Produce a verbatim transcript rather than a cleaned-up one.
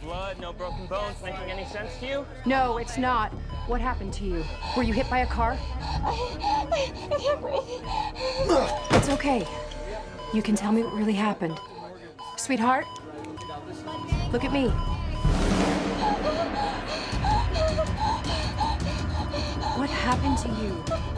blood, no broken bones making any sense to you? No, it's not. What happened to you? Were you hit by a car? I, I, I can't breathe. It's okay. You can tell me what really happened. Sweetheart, look at me. What happened to you?